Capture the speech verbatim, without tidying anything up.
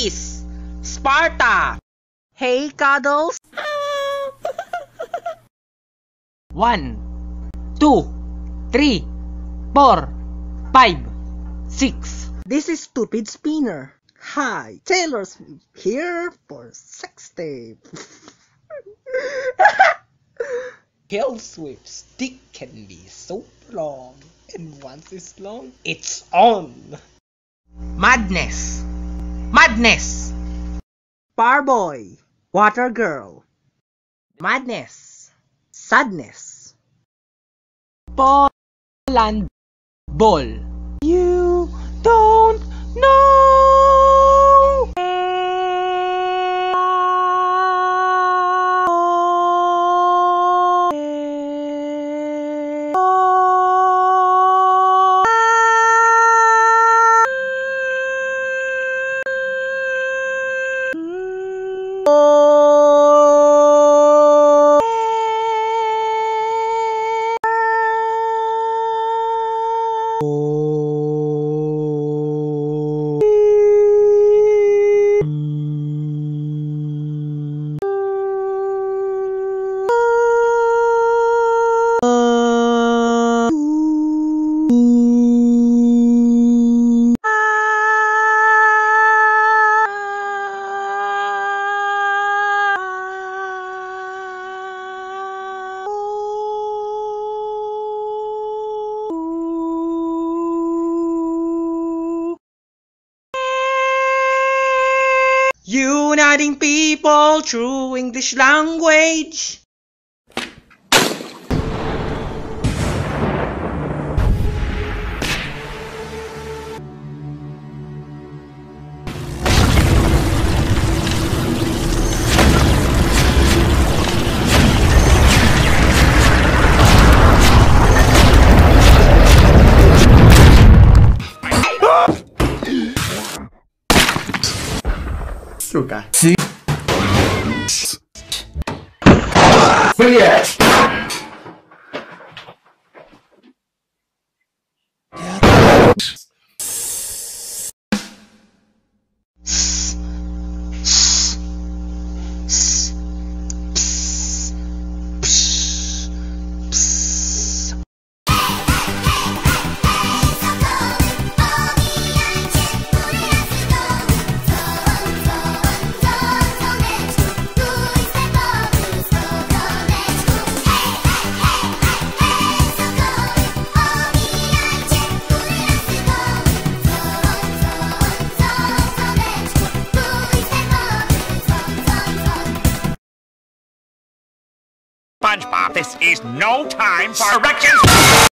is Sparta. Hey, cuddles. One, two, three, four, five, six. This is Stupid Spinner. Hi, Taylor Swift here for sex tape. Taylor Swift's dick can be so long, and once it's long, it's on. Madness, madness. Fireboy, Watergirl. Madness, Sadness. Poland ball. You don't know. Uniting people through English language. Сука. Блять! SpongeBob, this is no time for erections!